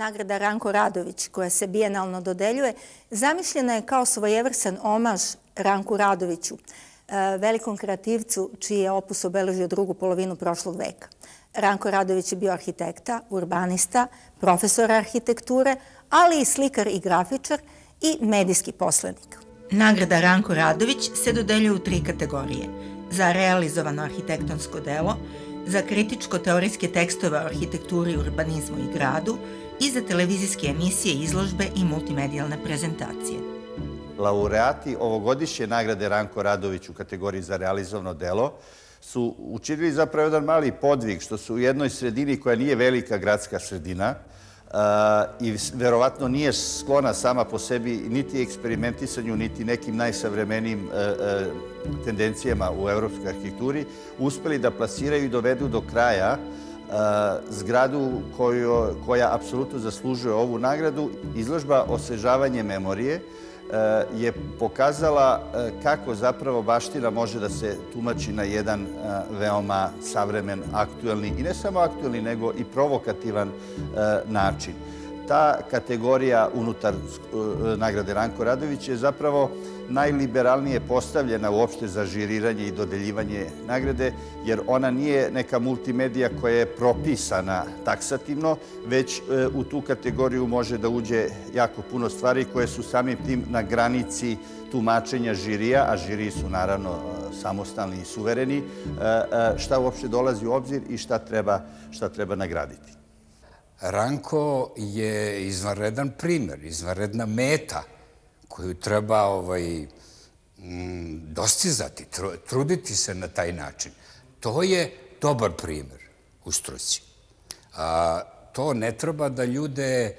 Nagrada Ranko Radović, koja se bijenalno dodeljuje, zamišljena je kao svojevrsan omaž Ranku Radoviću, velikom kreativcu čiji je opus obeležio drugu polovinu prošlog veka. Ranko Radović je bio arhitekta, urbanista, profesor arhitekture, ali i slikar i grafičar i medijski posrednik. Nagrada Ranko Radović se dodeljuje u 3 kategorije. Za realizovano arhitektonsko delo, za kritičko-teorijske tekstove o arhitekturi, urbanizmu i gradu i za televizijske emisije, izložbe i multimedijalne prezentacije. Laureati ovogodišnje nagrade Ranko Radović u kategoriji za realizovano delo su učinili zapravo jedan mali podvig, što su u jednoj sredini koja nije velika gradska sredina i verovatno nije sklona sama po sebi niti eksperimentisanju, niti nekim najsavremenijim tendencijama u evropskoj arhitekturi, uspeli da plasiraju i dovedu do kraja zgradu koja apsolutno zaslužuje ovu nagradu. Izložba Osvežavanje memorije je pokazala kako zapravo baština može da se tumači na jedan veoma savremen, aktuelni i ne samo aktuelni, nego i provokativan način. Ta kategorija unutar nagrade Ranko Radović je zapravo najliberalnije postavljena uopšte za žiriranje i dodeljivanje nagrade, jer ona nije neka multimedija koja je propisana taksativno, već u tu kategoriju može da uđe jako puno stvari koje su samim tim na granici tumačenja žirija, a žiriji su naravno samostalni i suvereni, šta uopšte dolazi u obzir i šta treba nagraditi. Ranko je izvanredan primer, izvanredna meta koju treba dostizati, truditi se na taj način. To je dobar primer u struci. To ne treba da ljude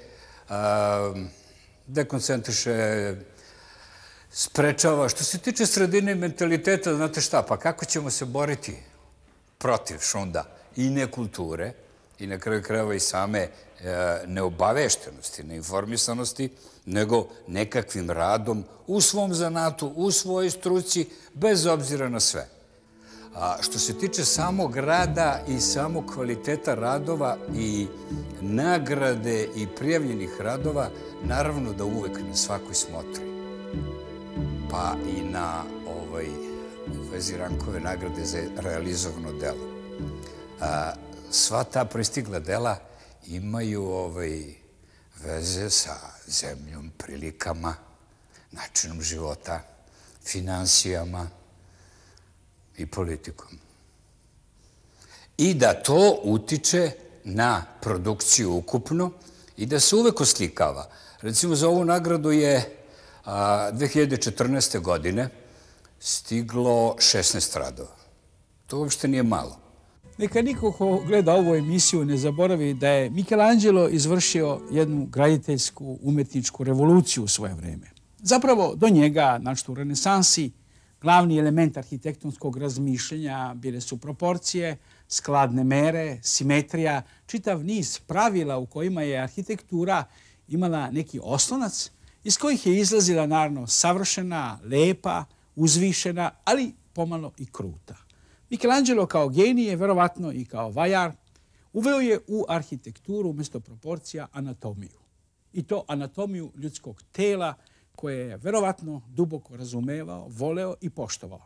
dekoncentriše, sprečava. Što se tiče sredine i mentaliteta, znate šta, pa kako ćemo se boriti protiv šunda i nekulture i na kraju krajeva i same neobaveštenosti, neinformisanosti, nego nekakvim radom u svom zanatu, u svojoj struci, bez obzira na sve. Što se tiče samog rada i samog kvaliteta radova i nagrade i prijavljenih radova, naravno da uvek na svakoj smotri. Pa i na u vezi Rankove nagrade za realizovano delo. Sva ta pristigla dela imaju veze sa zemljom, prilikama, načinom života, finansijama i politikom. I da to utiče na produkciju ukupno i da se uvek oslikava. Recimo, za ovu nagradu je 2014. godine stiglo 16 radova. To uopšte nije malo. Neka niko ko gleda ovu emisiju ne zaboravi da je Michelangelo izvršio jednu graditeljsku umetničku revoluciju u svoje vreme. Zapravo, do njega, našto u renesansi, glavni element arhitektonskog razmišljenja bile su proporcije, skladne mere, simetrija, čitav niz pravila u kojima je arhitektura imala neki oslonac, iz kojih je izlazila naravno savršena, lepa, uzvišena, ali pomalo i kruta. Michelangelo kao genije, verovatno i kao vajar, uveo je u arhitekturu umjesto proporcija anatomiju. I to anatomiju ljudskog tela koje je verovatno duboko razumevao, voleo i poštovao.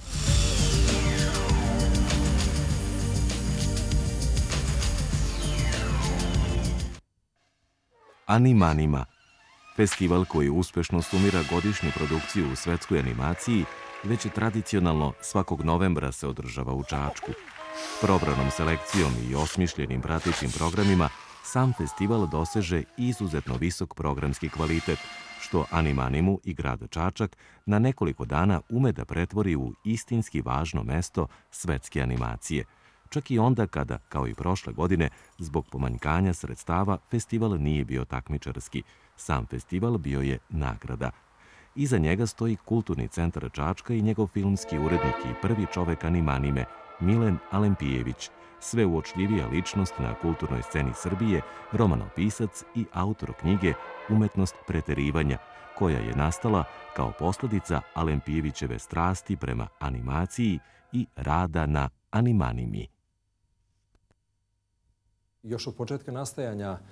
Animanima, festival koji uspešno sumira godišnju produkciju u svetskoj animaciji, već tradicionalno svakog novembra se održava u Čačku. Probranom selekcijom i osmišljenim pratećim programima sam festival doseže izuzetno visok programski kvalitet, što Animanimu i grad Čačak na nekoliko dana ume da pretvori u istinski važno mesto svetske animacije. Čak i onda kada, kao i prošle godine, zbog pomanjkanja sredstava, festival nije bio takmičarski. Sam festival bio je nagrada. Iza njega stoji Kulturni centar Čačka i njegov filmski urednik i prvi čovek Animanime, Milen Alempijević, sve uočljivija ličnost na kulturnoj sceni Srbije, romanopisac i autor knjige Umetnost preterivanja, koja je nastala kao posledica Alempijevićeve strasti prema animaciji i rada na Animanimi. Još od početka nastajanja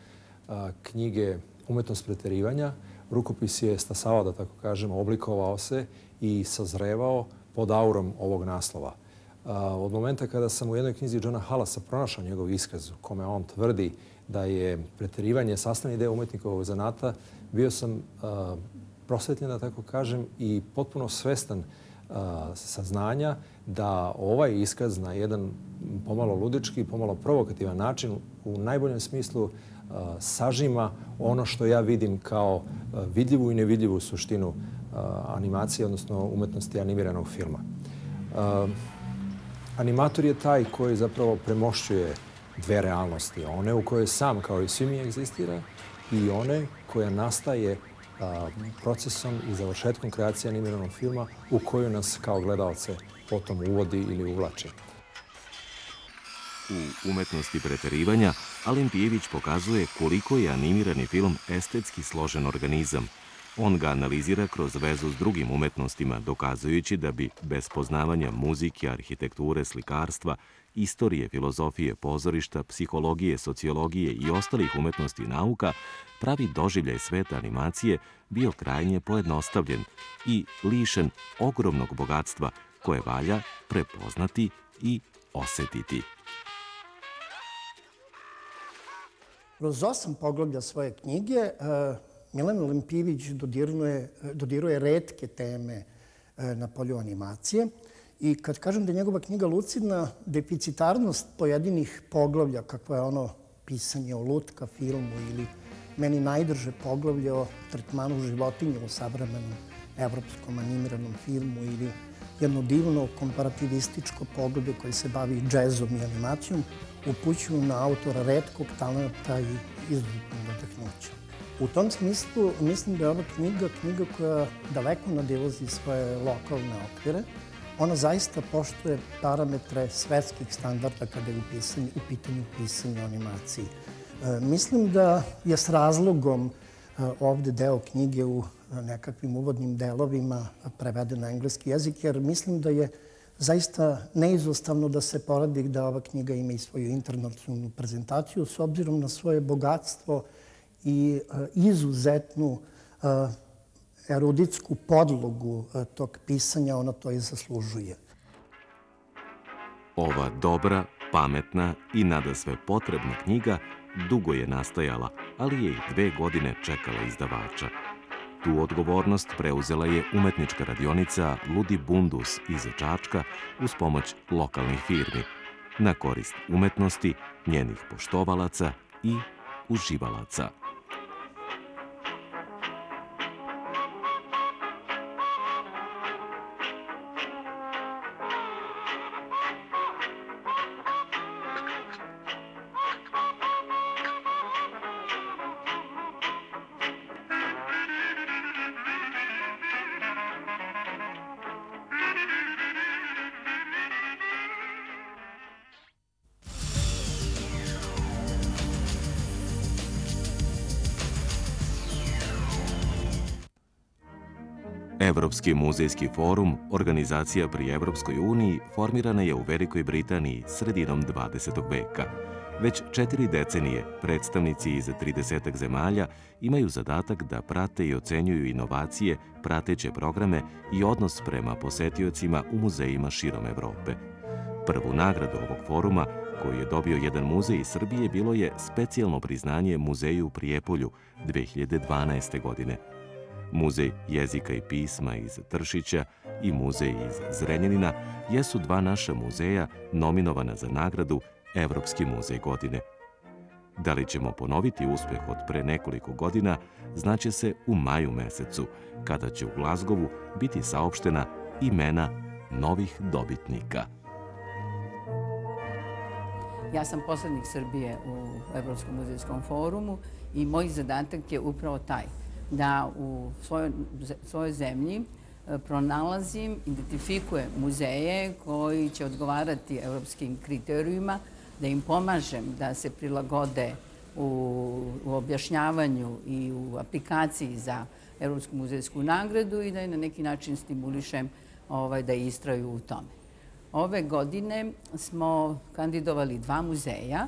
knjige Umetnost preterivanja. Rukopis je stasavao, da tako kažemo, oblikovao se i sazrevao pod aurom ovog naslova. Od momenta kada sam u jednoj knjizi Johna Hallasa pronašao njegov iskaz u kome on tvrdi da je preterivanje sastavni deo umetnikovog zanata, bio sam prosvetljen, da tako kažem, i potpuno svestan saznanja da ovaj iskaz na jedan pomalo ludički, pomalo provokativan način u najboljem smislu sažima ono što ja vidim kao vidljivu i nevidljivu suštinu animacije, odnosno umetnosti animiranog filma. Animator je taj koji zapravo premošćuje dve realnosti. One u kojoj sam, kao i svi mi, egzistira i one koja nastaje procesom i završetkom kreacije animiranog filma u koju nas kao gledalce potom uvodi ili uvlači. U umetnosti preterivanja Alen Pijević pokazuje koliko je animirani film estetski složen organizam. On ga analizira kroz vezu s drugim umetnostima, dokazujući da bi bez poznavanja muzike, arhitekture, slikarstva, istorije, filozofije, pozorišta, psihologije, sociologije i ostalih umetnosti i nauka, pravi doživljaj sveta animacije bio krajnje pojednostavljen i lišen ogromnog bogatstva koje valja prepoznati i osetiti. Kroz 8 poglavlja svoje knjige Milan Lempijević dodiruje retke teme na polju animacije. I kad kažem da je njegova knjiga lucidna, deficitarnost pojedinih poglavlja, kakva je ono pisanje o lutka filmu ili meni najdrže poglavlje o tretmanu životinja u savremenom evropskom animiranom filmu ili jedno divno komparativističko poglavlje koje se bavi džezom i animacijom, upućuju na autora retkog talenta i izuzetnog nadahnuća. U tom smislu mislim da je ova knjiga koja daleko nadilazi svoje lokalne okvire. Ona zaista poštuje parametre svetskih standarda kada je u pitanju pisanja o animaciji. Mislim da je s razlogom ovde deo knjige u nekakvim uvodnim delovima preveden na engleski jezik, jer mislim da je zaista neizostavno da se poradi da ova knjiga ima i svoju internacionalnu prezentaciju s obzirom na svoje bogatstvo i izuzetnu eruditsku podlogu tog pisanja, ona to i zaslužuje. Ova dobra, pametna i nadasve potrebna knjiga dugo je nastajala, ali je i 2 godine čekala izdavača. Tu odgovornost preuzela je umetnička radionica Ludi Bundus iz Čačka uz pomoć lokalnih firmi, na korist umetnosti, njenih poštovalaca i uživalaca. Evropski muzejski forum, organizacija pri Evropskoj uniji, formirana je u Velikoj Britaniji sredinom 20. veka. Već 4 decenije predstavnici iz 30 zemalja imaju zadatak da prate i ocenjuju inovacije, prateće programe i odnos prema posetiocima u muzejima širom Evrope. Prvu nagradu ovog foruma, koju je dobio jedan muzej iz Srbije, bilo je specijalno priznanje muzeju u Prijepolju 2012. godine. Muzej jezika i pisma iz Tršića i muzej iz Zrenjanina jesu 2 naša muzeja nominovana za nagradu Evropski muzej godine. Da li ćemo ponoviti uspeh od pre nekoliko godina, znaće se u maju mesecu, kada će u Glazgovu biti saopštena imena novih dobitnika. Ja sam poslednik Srbije u Evropskom muzejskom forumu i moj zadatak je upravo taj, da u svojoj zemlji pronalazim, identifikujem muzeje koji će odgovarati evropskim kriterijima, da im pomažem da se prilagode u objašnjavanju i u aplikaciji za Evropsku muzejsku nagradu i da je na neki način stimulišem da istraju u tome. Ove godine smo kandidovali 2 muzeja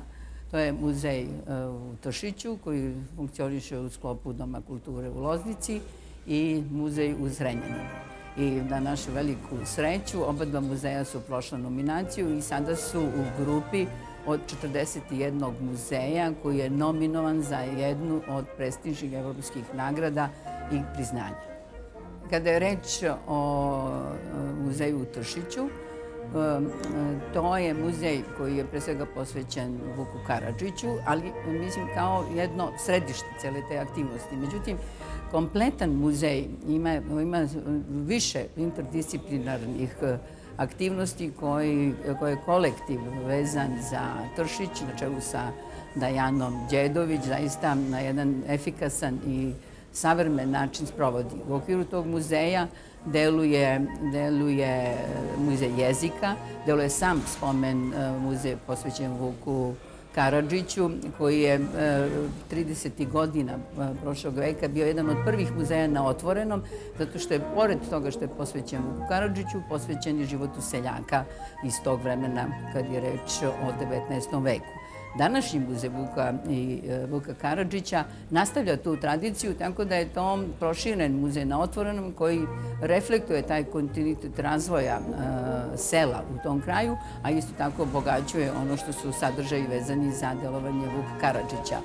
To je muzej u Tršiću koji funkcioniše u sklopu Doma kulture u Loznici i muzej u Zrenjaninu. I na našu veliku sreću oba dva muzeja su prošla nominaciju i sada su u grupi od 41 muzeja koji je nominovan za jednu od prestižnih evropskih nagrada i priznanja. Kada je reč o muzeju u Tršiću, to je muzej koji je pre svega posvećen Vuku Karadžiću, ali mislim kao jedno središte cele te aktivnosti. Međutim, kompletan muzej ima više interdisciplinarnih aktivnosti koje je kolektiv vezan za Tršić na čelu sa Dajanom Đedović zaista na jedan efikasan i savremen način sprovodi. U okviru tog muzeja deluje muzej jezika, deluje sam spomen muzej posvećen Vuku Karadžiću, koji je 30. godina prošlog veka bio jedan od prvih muzeja na otvorenom, zato što je, pored toga što je posvećen Vuku Karadžiću, posvećen je životu seljaka iz tog vremena kad je reč o 19. veku. Današnji muzej Vuka Karadžića nastavlja tu tradiciju, tako da je to proširen muzej na otvorenom koji reflektuje taj kontinuitet razvoja sela u tom kraju, a isto tako obogaćuje ono što su sadržaji vezani za delovanje Vuka Karadžića.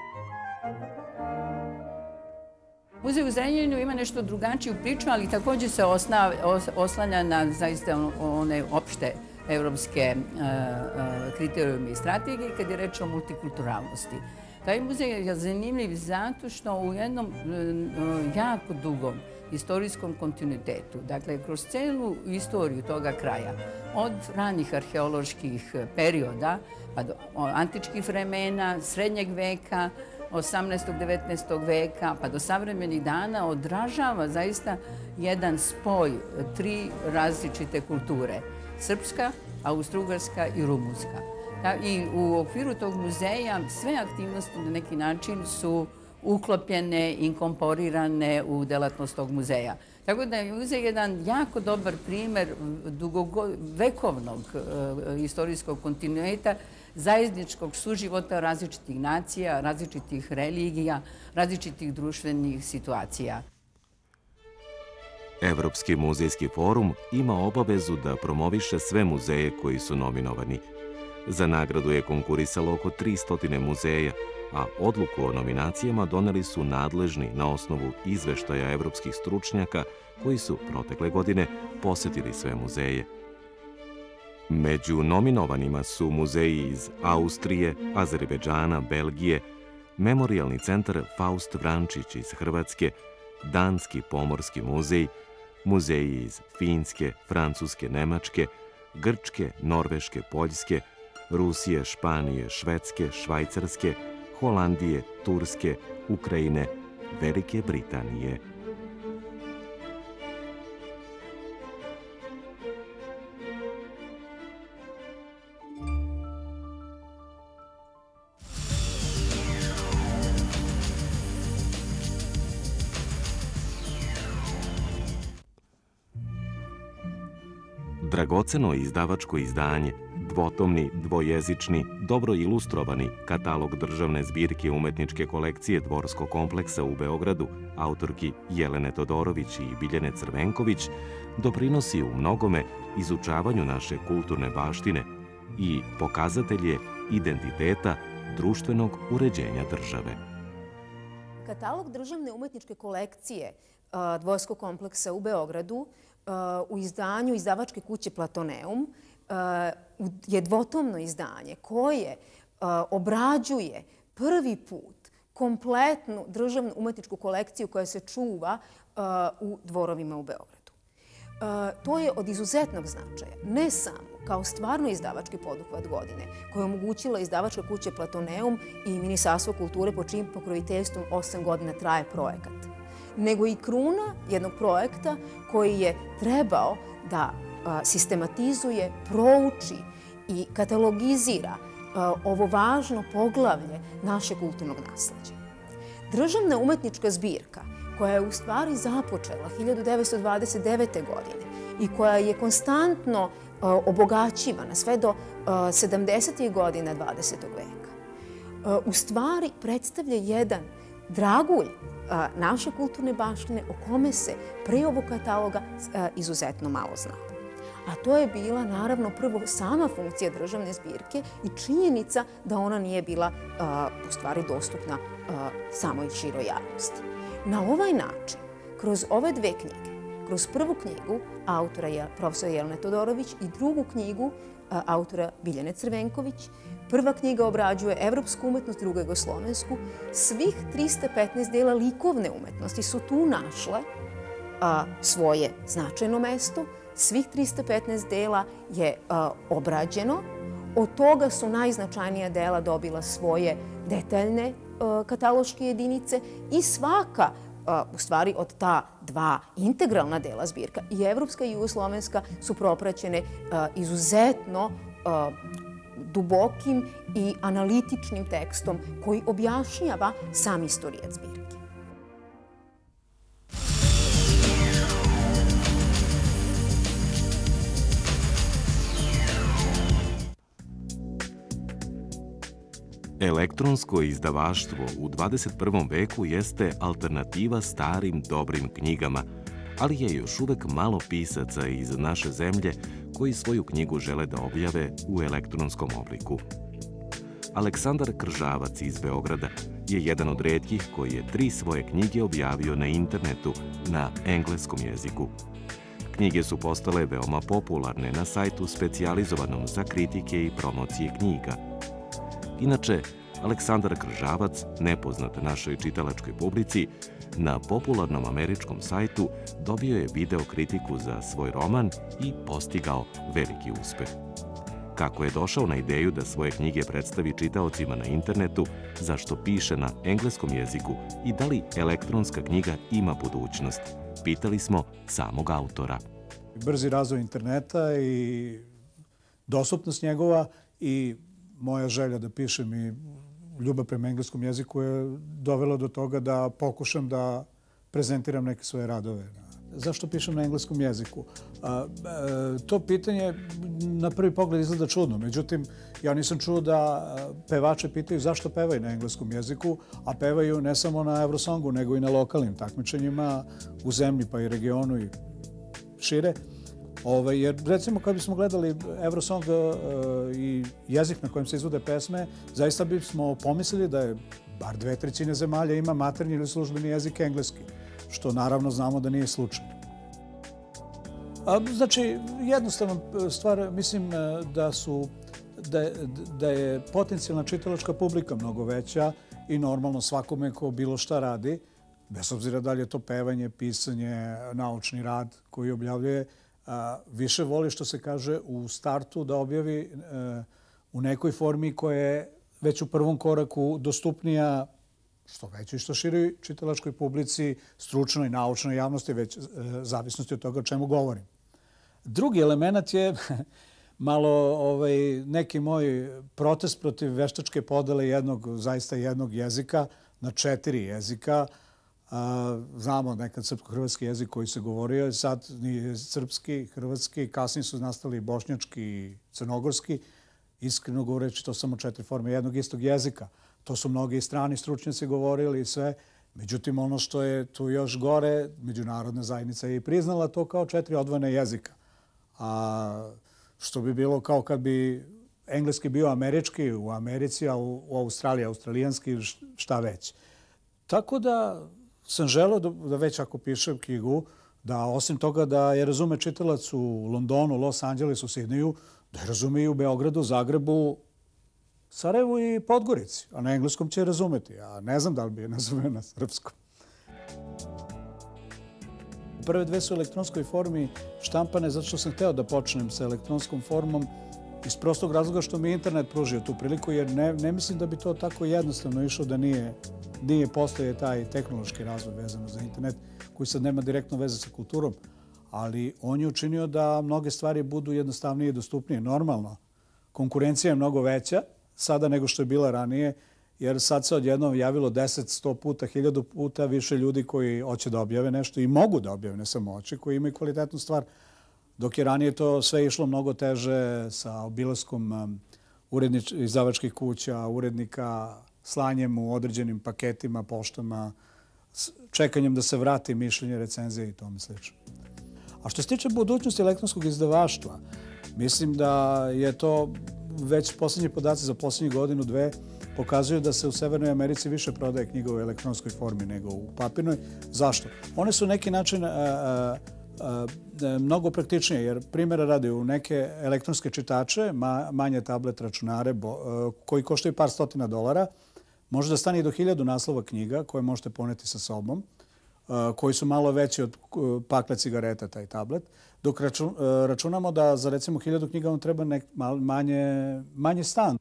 Muzej u Zrenjaninu ima nešto drugačiju priču, ali također se oslanja na zaista one opšte evropske kriterijume i strategije kad je reč o multikulturalnosti. Taj muzej je zanimljiv zato što u jednom jako dugom istorijskom kontinuitetu, dakle, kroz celu istoriju toga kraja, od ranih arheoloških perioda, pa do antičkih vremena, srednjeg veka, 18. 19. veka, pa do savremenih dana, odražava zaista jedan spoj tri različite kulture. Srpska, austrougarska i rumunska. I u okviru tog muzeja sve aktivnosti na neki način su uklopljene, inkorporirane u delatnost tog muzeja. Tako da je muzej jedan jako dobar primer vekovnog istorijskog kontinuiteta, zajedničkog suživota različitih nacija, različitih religija, različitih društvenih situacija. Evropski muzejski forum ima obavezu da promoviše sve muzeje koji su nominovani. Za nagradu je konkurisalo oko 300 muzeja, a odluku o nominacijama doneli su nadležni na osnovu izveštaja evropskih stručnjaka koji su protekle godine posetili sve muzeje. Među nominovanima su muzeji iz Austrije, Azerbejdžana, Belgije, Memorijalni centar Faust Vrančić iz Hrvatske, Danski pomorski muzej, muzeji iz Finske, Francuske, Nemačke, Grčke, Norveške, Poljske, Rusije, Španije, Švedske, Švajcarske, Holandije, Turske, Ukrajine, Velike Britanije. Dragoceno izdavačko izdanje, dvotomni, dvojezični, dobro ilustrovani katalog državne zbirke umetničke kolekcije Dvorskog kompleksa u Beogradu, autorki Jelene Todorović i Biljane Crvenković, doprinosi u mnogome izučavanju naše kulturne baštine i pokazatelj je identiteta društvenog uređenja države. Katalog državne umetničke kolekcije Dvorskog kompleksa u Beogradu u izdanju izdavačke kuće Platoneum je dvotomno izdanje koje obrađuje prvi put kompletnu državnu umetničku kolekciju koja se čuva u dvorovima u Beogradu. To je od izuzetnog značaja, ne samo kao stvarno izdavački poduhvat godine koje je omogućila izdavačka kuća Platoneum i Ministarstvo kulture po čijim pokroviteljstvom 8 godina traje projekat, nego i kruna jednog projekta koji je trebao da sistematizuje, prouči i katalogizira ovo važno poglavlje našeg kulturnog nasleđa. Državna umetnička zbirka, koja je u stvari započela 1929. godine i koja je konstantno obogaćivana sve do 70. godina 20. veka, u stvari predstavlja jedan dragulj naše kulturne baštine o kome se pre ovog kataloga izuzetno malo zna. A to je bila, naravno, prvo sama funkcija državne zbirke i činjenica da ona nije bila u stvari dostupna samoj široj javnosti. Na ovaj način, kroz ove dve knjige, kroz prvu knjigu autora profesora Jelene Todorović i drugu knjigu autora Biljane Crvenković, prva knjiga obrađuje evropsku umetnost, druga jugoslovensku. Svih 315 dela likovne umetnosti su tu našle svoje značajno mesto. Svih 315 dela je obrađeno. Od toga su najznačajnija dela dobila svoje detaljne kataloške jedinice i svaka, u stvari od ta dva integralna dela zbirka, i evropska i jugoslovenska, su propraćene izuzetno dubokim i analitičnim tekstom koji objašnjava sam istorijat zbirke. Elektronsko izdavaštvo u 21. veku jeste alternativa starim dobrim knjigama, ali je još uvek malo pisaca iz naše zemlje koji svoju knjigu žele da objave u elektronskom obliku. Aleksandar Kržavac iz Beograda je jedan od retkih koji je 3 svoje knjige objavio na internetu na engleskom jeziku. Knjige su postale veoma popularne na sajtu specijalizovanom za kritike i promocije knjiga. Inače, Aleksandar Kržavac, nepoznat našoj čitalačkoj publici, na popularnom američkom sajtu dobio je video kritiku za svoj roman i postigao veliki uspeh. Kako je došao na ideju da svoje knjige predstavi čitaocima na internetu, zašto piše na engleskom jeziku i da li elektronska knjiga ima budućnost, pitali smo samog autora. Brzi razvoj interneta i dostupnost njegova i moja želja da pišem i ljubav prema engleskom jeziku je dovela do toga da pokušam da prezentiram neke svoje radove. Zašto pišem na engleskom jeziku? To pitanje na prvi pogled izgleda čudno. Međutim, ja nisam čuo da pevače pitaju zašto pevaju na engleskom jeziku, a pevaju ne samo na Eurosongu, nego i na lokalnim takmičenjima u zemlji, pa i regionu i šire. Jer recimo kad bismo gledali Eurosong i jezik na kojem se izvode pesme, zaista bismo pomislili da je bar 2/3 zemalja ima maternji ili službeni jezik engleski, što naravno znamo da nije slučaj. Znači, jednostavna stvar, mislim da je potencijalna čitalačka publika mnogo veća i normalno svakome ko bilo šta radi, bez obzira da li je to pevanje, pisanje, naučni rad koji objavljuje, više voli, što se kaže, u startu da objavi u nekoj formi koja je već u prvom koraku dostupnija što većoj i što široj čitalačkoj publici, stručnoj, naučnoj javnosti, već zavisnosti od toga o čemu govorim. Drugi element je malo neki moj protest protiv veštačke podele zaista jednog jezika na 4 jezika. Znamo nekad srpsko-hrvatski jezik koji se govorio, sad nije srpski, hrvatski, kasnije su nastali bošnjački i crnogorski. Iskreno govoreći, to samo 4 forme jednog istog jezika. To su mnogi strani stručnjaci govorili i sve. Međutim, ono što je tu još gore, međunarodna zajednica je i priznala to kao 4 odvojena jezika. A što bi bilo kao kad bi engleski bio američki u Americi, a u Australiji australijanski, šta već. Tako da sam želeo da već ako pišem knjigu, da osim toga da je razume čitalac u Londonu, Los Angelesu, Sidneju, da je razume i u Beogradu, Zagrebu, Sarajevu i Podgorici. A na engleskom će je razumeti. A ne znam da li bi je razumeo na srpskom. Prve 2 su u elektronskoj formi štampane zato što sam hteo da počnem sa elektronskom formom iz prostog razloga što mi je internet pružio tu priliku, jer ne mislim da bi to tako jednostavno išlo da nije postoje taj tehnološki razvoj vezano za internet, koji sad nema direktno veze sa kulturom, ali on je učinio da mnoge stvari budu jednostavnije i dostupnije. Normalno, konkurencija je mnogo veća sada nego što je bila ranije, jer sad se odjednom javilo 10, 100 puta, 1000 puta više ljudi koji hoće da objave nešto i mogu da objave, ne samo hoće, koji imaju kvalitetnu stvar, dok je ranije to sve išlo mnogo teže sa obilaskom izdavačkih kuća, urednika, slanjem u određenim paketima, poštama, čekanjem da se vrati mišljenje, recenzije i tome slično. A što se tiče budućnosti elektronskog izdavaštva, mislim da je to već posljednji podaci za posljednjih godinu, dve, pokazuju da se u Severnoj Americi više prodaje knjiga u elektronskoj formi nego u papirnoj. Zašto? One su neki način mnogo praktičnije, jer primjera radi u neke elektronske čitače, manje tablet računare koji koštaju par stotina dolara, može da stane i do 1000 naslova knjiga koje možete poneti sa sobom, koji su malo veći od pakla cigareta, taj tablet, dok računamo da za recimo 1000 knjiga vam treba manje stan.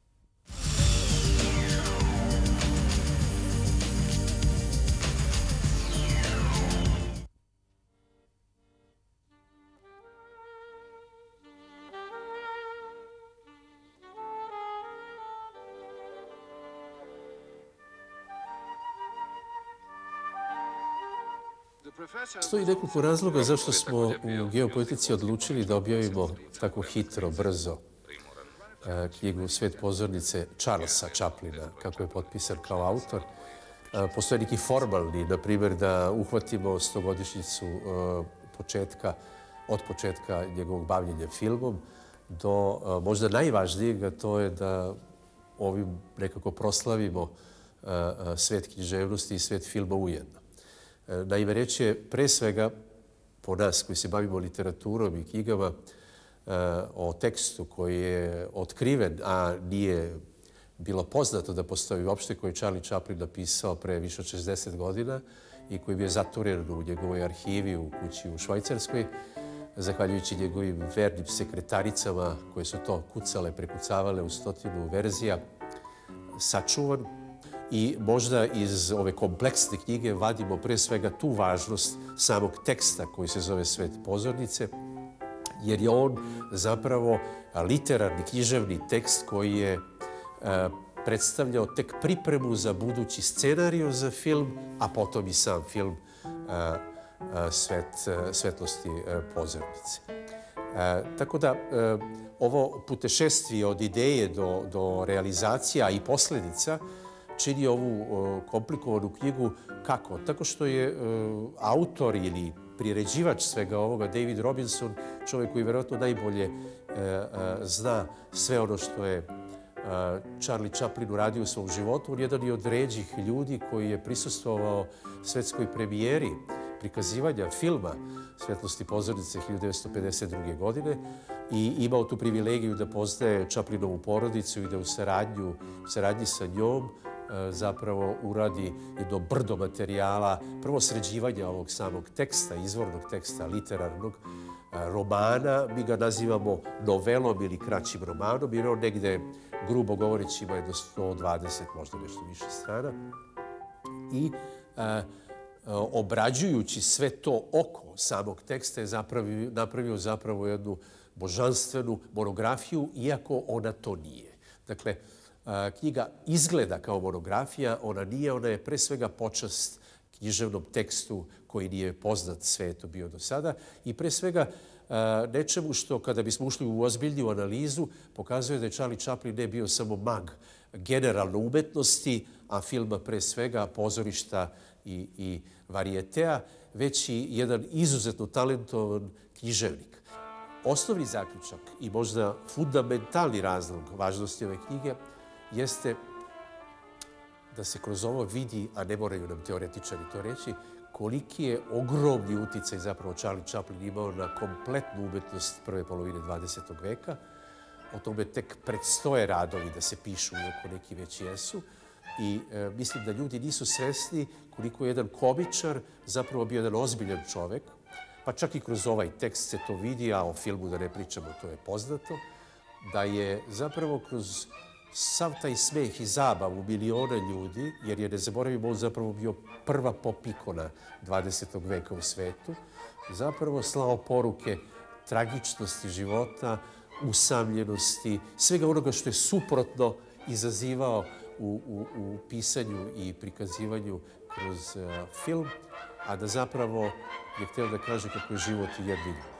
Stoji nekoliko razloga zašto smo u geopolitici odlučili da objavimo tako hitro, brzo knjigu Svet pozornice Charlesa Chaplina, kako je potpisan kao autor. Postoje neki formalni, na primjer, da uhvatimo 100-godišnjicu od početka njegovog bavljenja filmom do možda najvažnijeg, a to je da ovim nekako proslavimo svet književnosti i svet filma ujedno. Naime, reč je pre svega po nas koji se bavimo literaturom i knjigama o tekstu koji je otkriven, a nije bilo poznato da postoji uopšte, koji je Charlie Chaplin napisao pre više od 60 godina i koji je zatvoren u njegovoj arhivi u kući u Švajcarskoj, zahvaljujući njegovim vernim sekretaricama koje su to kucale, prekucavale u 100 verzija, sačuvan. I možda iz ove kompleksne knjige vadimo pre svega tu važnost samog teksta koji se zove Svet pozornice, jer je on zapravo literarni, književni tekst koji je predstavljao tek pripremu za budući scenariju za film, a potom i sam film Svetlosti pozornice. Tako da ovo putešestvije od ideje do realizacija i posljedica čini ovu komplikovanu knjigu kako? Tako što je autor ili priređivač svega ovoga, David Robinson, čovjek koji vjerojatno najbolje zna sve ono što je Charlie Chaplin uradio u svom životu. On je jedan od ređih ljudi koji je prisustvovao svetskoj premijeri prikazivanja filma Svetlosti pozornice 1952. godine i imao tu privilegiju da poznaje Chaplinovu porodicu i da u saradnji sa njom zapravo uradi jedno brdo materijala, prvo sređivanja ovog samog teksta, izvornog teksta, literarnog romana. Mi ga nazivamo novelom ili kraćim romanom, jer on negde, grubo govoreći, ima jedno 120, možda nešto više strana. I obrađujući sve to oko samog teksta je napravio zapravo jednu božanstvenu monografiju, iako ona to nije. Dakle, knjiga izgleda kao monografija, ona nije, ona je pre svega počast književnom tekstu koji nije poznat svetu bio do sada i pre svega nečemu što, kada bismo ušli u ozbiljniju analizu, pokazuje da je Charlie Chaplin ne bio samo mag generalno umetnosti, a filma pre svega pozorišta i varijetea, već i jedan izuzetno talentovan književnik. Osnovni zaključak i možda fundamentalni razlog važnosti ove knjige jeste da se kroz ovo vidi, a ne moraju nam teoretičari to reći, koliki je ogromni uticaj zapravo Charlie Chaplin imao na kompletnu umetnost prve polovine 20. veka. O tome tek predstoje radovi da se pišu, iako neki već jesu. I mislim da ljudi nisu svesni koliko je jedan komičar zapravo bio jedan ozbiljan čovek, pa čak i kroz ovaj tekst se to vidi, a o filmu da ne pričamo, to je poznato, da je zapravo kroz sav taj smeh i zabavu miliona ljudi, jer je, ne zaboravimo, on zapravo bio prva pop ikona 20. veka u svetu, zapravo slao poruke tragičnosti života, usamljenosti, svega onoga što je suprotno izazivao u pisanju i prikazivanju kroz film, a da zapravo je htio da kaže kako je život i jedini.